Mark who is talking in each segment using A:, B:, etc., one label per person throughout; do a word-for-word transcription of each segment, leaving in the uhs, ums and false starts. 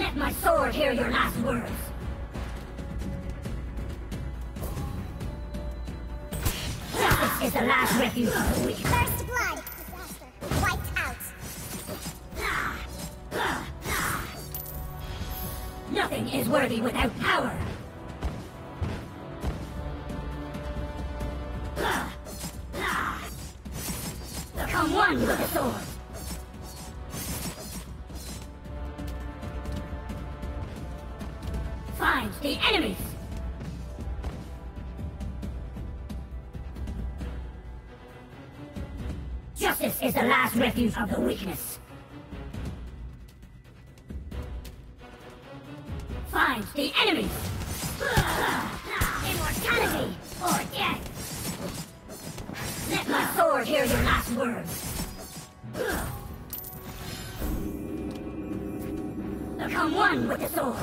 A: Let my sword hear your last words. Justice is the last refuge of the weak.
B: First blood. Disaster. Wiped out.
A: Nothing is worthy without power. Become one with the sword. Find the enemies. Justice is the last refuge of the weakness. Find the enemies. Immortality or death. Let my sword hear your last words. Become one with the sword.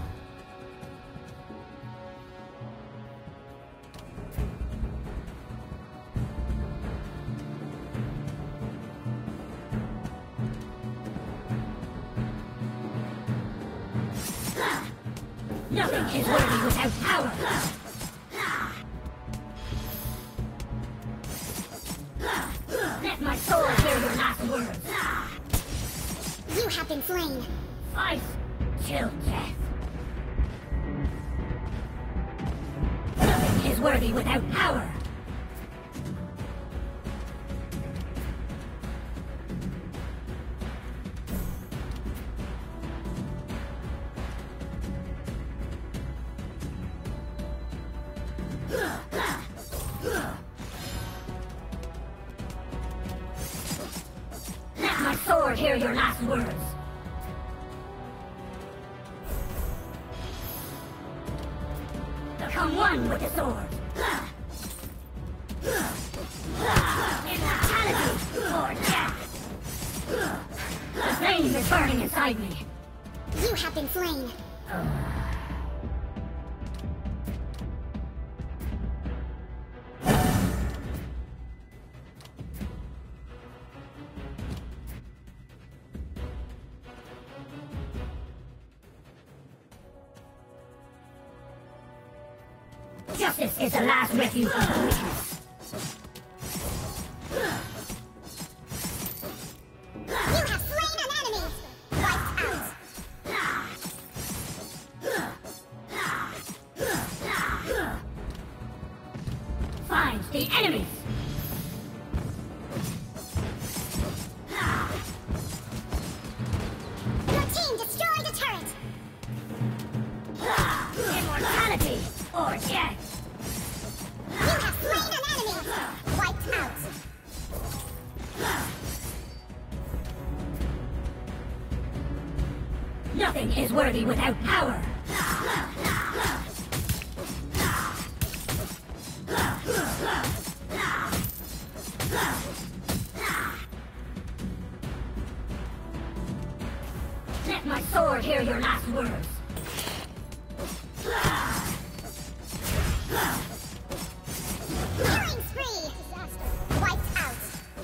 A: Nothing is worthy without power. Let my sword hear your last words.
B: You have been slain.
A: Fight till death. Nothing is worthy without power. Let my sword hear your last words. Become one with the sword. Immortality or death. The flame is burning inside me.
B: You have been slain.
A: Justice is the last refuge of the weakness.
B: You have slain an enemy. Wiped out.
A: Find the enemies.
B: Your team destroyed a turret.
A: Immortality or death.
B: You have slain an enemy. Wiped out.
A: Nothing is worthy without power. Let my sword hear your last words.
B: Killing spree. Disaster. Wiped out.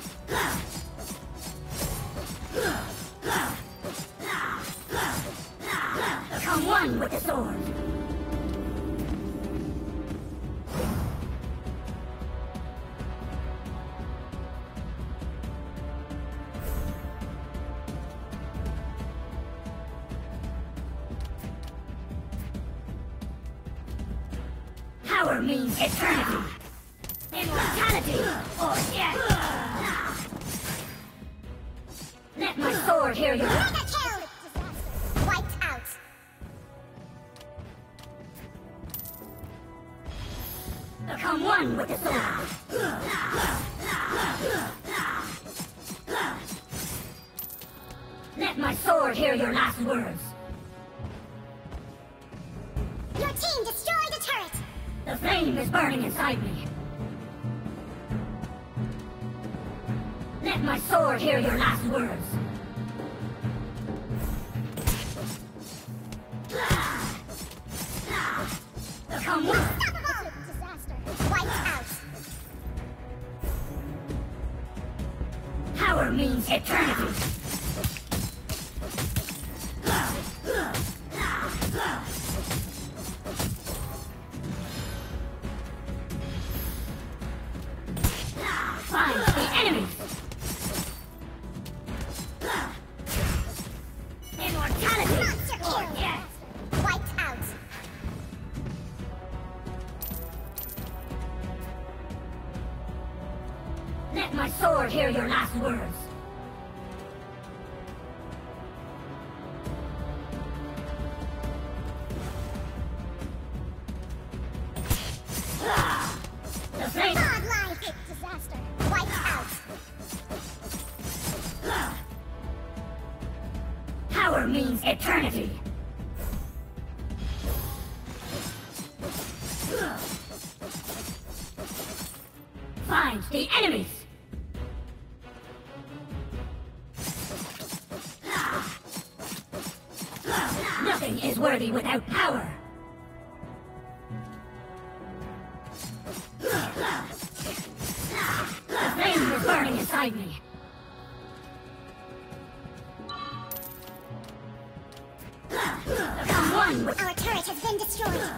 A: Become one with the sword. Power means eternity. Immortality or death. Let my sword hear your
B: Mega kill. Disaster. Wiped out.
A: Become one with the sword. Let my sword hear your last words.
B: Your team destroyed a turret.
A: The flame is burning inside me. Let my sword hear your last words. Become one.
B: Unstoppable. Disaster. Wiped out.
A: Power means eternity. Immortality!
B: Monster
A: Or
B: kill.
A: death!
B: Wiped out.
A: Let my sword hear your last words. Ah! The flame!
B: Godlike. Disaster. Wiped out.
A: Power means eternity. Find the enemies. Nothing is worthy without power. The flame is burning inside me. Become one with
B: Our turret has been destroyed.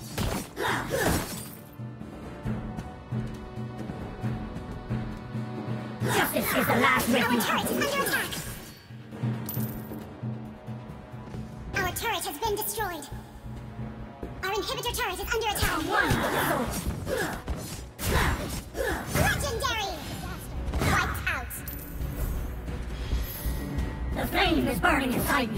A: justice is the last
B: Our
A: refuge.
B: turret is under attack. Our turret has been destroyed. Our inhibitor turret is under attack.
A: One with the sword.
B: Legendary. Disaster. Wiped out.
A: The flame is burning inside me.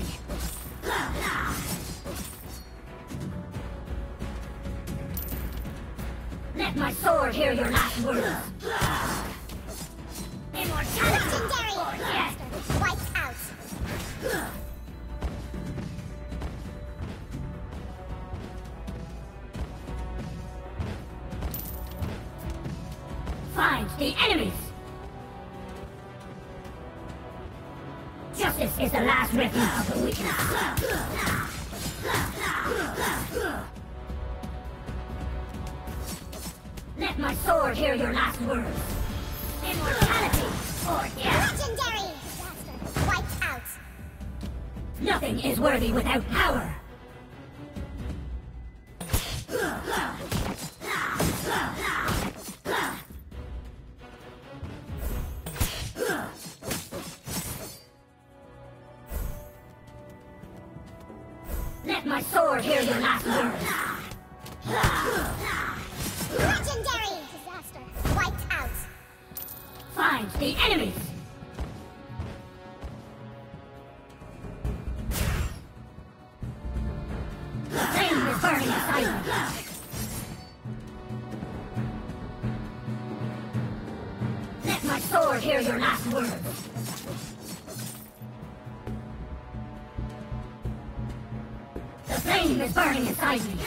A: Let my sword hear your last words. Immortality!
B: Legendary.
A: Or death!
B: Disaster. Wiped out.
A: Find the enemies! Justice is the last refuge of the wicked. Let my sword hear your last words. Immortality or death!
B: Legendary. Disaster. Wiped out.
A: Nothing is worthy without power. Let my sword hear your last words.
B: Legendary. Disaster. Wiped out.
A: Find the enemies. The flame is burning inside me. Let my sword hear your last words. The flame is burning inside me.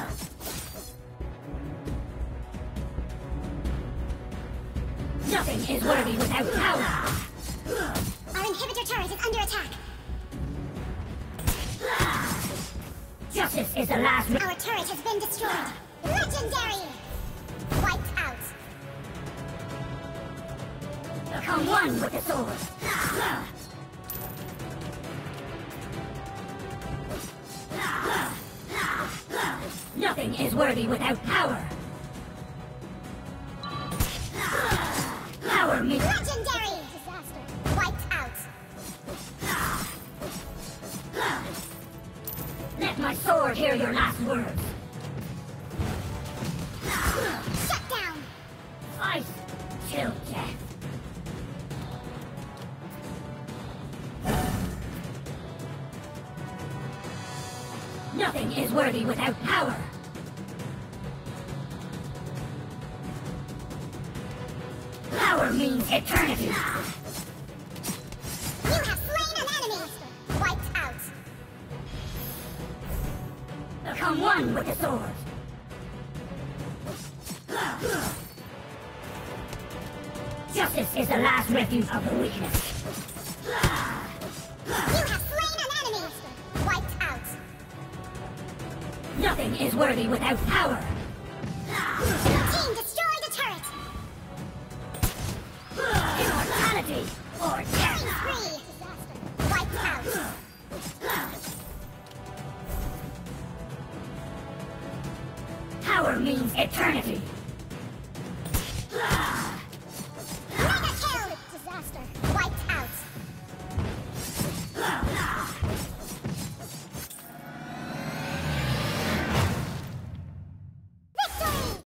A: Nothing is worthy without power.
B: Our inhibitor turret is under attack.
A: Justice is the last re-
B: Our turret has been destroyed. Legendary. Wiped out.
A: Become one with the sword. Nothing is worthy without power. Power means
B: Legendary. Disaster. Wiped out.
A: let my sword hear your last words.
B: Shut down.
A: Fight till death. Nothing is worthy without power. Power means eternity.
B: You have slain an enemy. Wiped out.
A: Become one with the sword. Justice is the last refuge of the weakness.
B: You have slain an enemy. Wiped out.
A: Nothing is worthy without power.
B: Team destroyed a turret.
A: Immortality or
B: Killing
A: death.
B: spree. Disaster. Wiped out.
A: Power means eternity.